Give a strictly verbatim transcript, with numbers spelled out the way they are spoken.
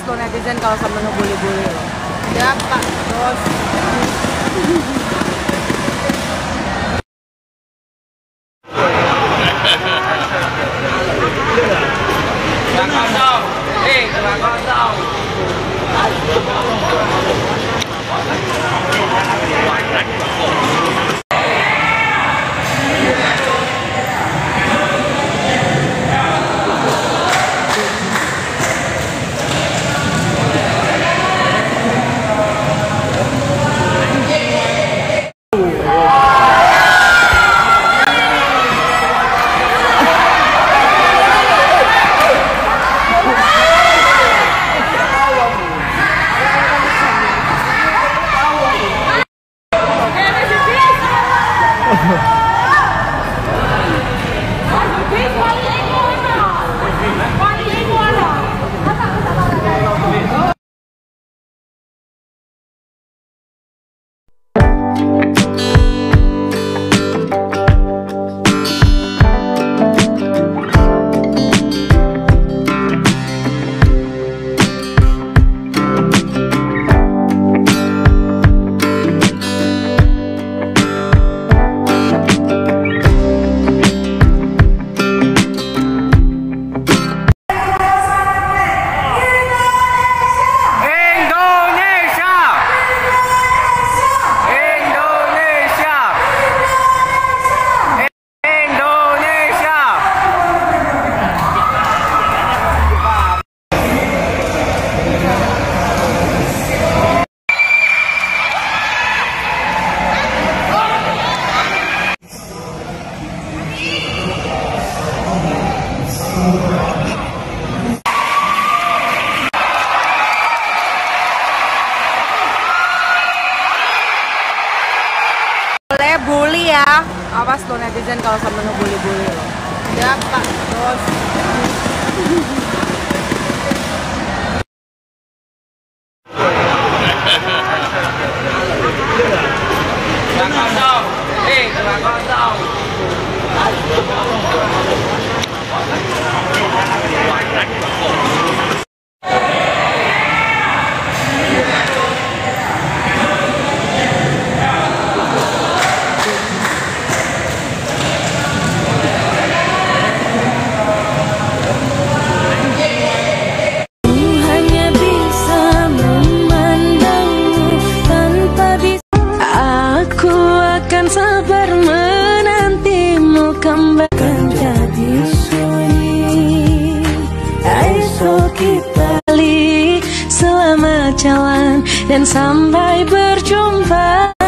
tuh netizen kalau sampai ngebully-bully loh. Ya Pak, terus Eh, kelakuan dong. boleh bully ya, awas tuh netizen kalau sampai ngebully-bully loh. Ya Pak, terus Kelakuan dong. Eh, kelakuan dong. sabar menantimu kembali jadi sunyi. Esok kita balik, selamat jalan dan sampai berjumpa.